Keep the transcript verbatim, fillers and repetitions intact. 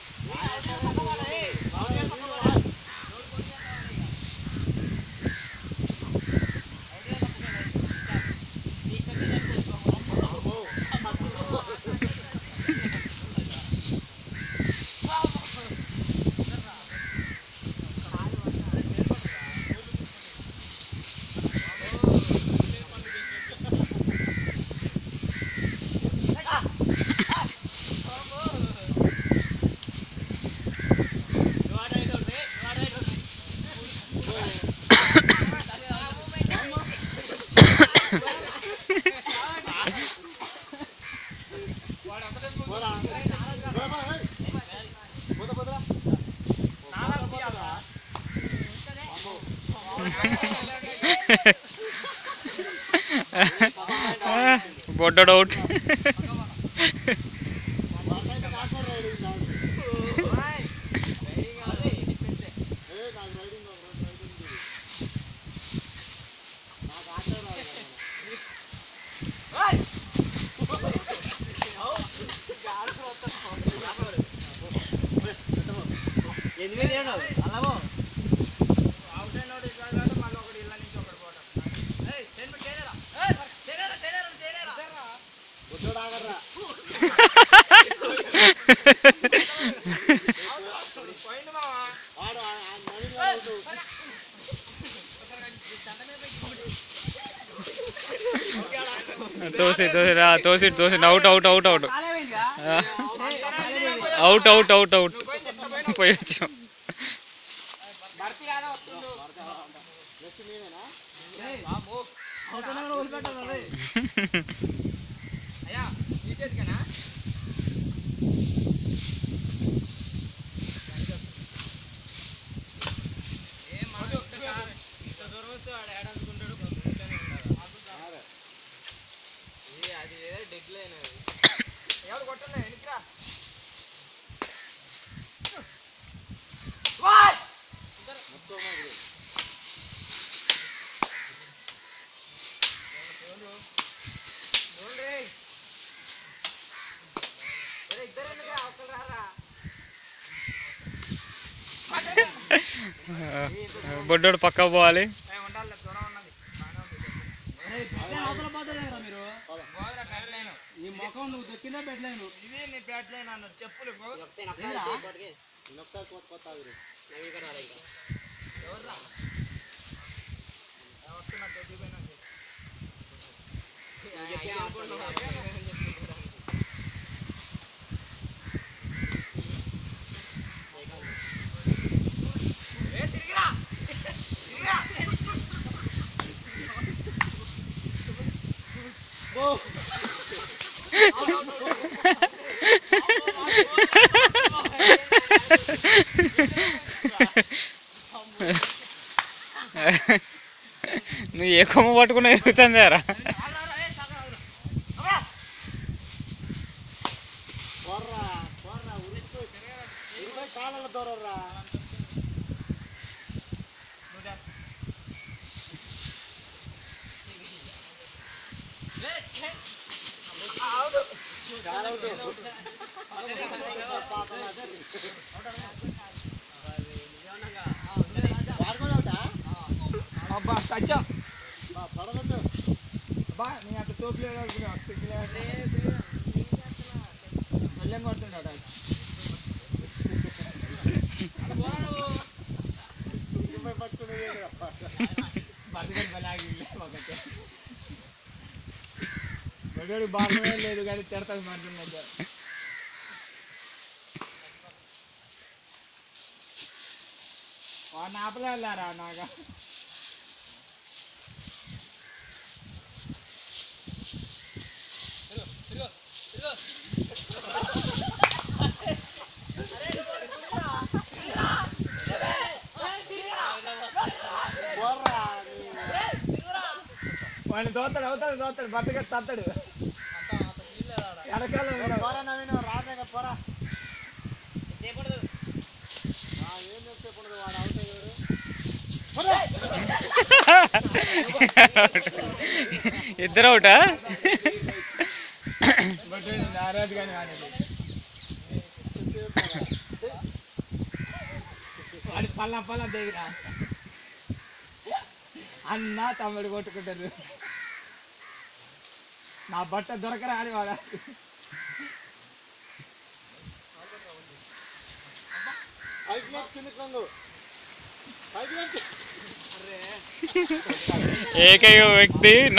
బొడ్డోడు out. తోసి తోసి రా తోసి తోసి out out out out out out out out పోయి వచ్చాం. బొడ్డోడు పక్క పోవాలి. నువ్వు ఏ కొమ్మ పట్టుకున్నా ఎరుగుతుంది రా. బాగా లేదు కానీ తిడతాను మాట్లాడినా వాడిని ఆపలే వెళ్ళారా నాగా. వాడిని తోతాడు అవుతాడు తోతాడు బట్టగా తత్తాడు వెనకాల పోరా నవీన్ రాదా పోరా ఏం చెప్పకూడదు వాడు అవుతాడు. ఇద్దరు అవుటా నారాజు కానీ వాడి పల్ల పల్ల దిగిరా అన్న తమ్ముడు కొట్టుకుంటారు. నా బట్ట దొరకరా అని వాడ ఏకైక వ్యక్తి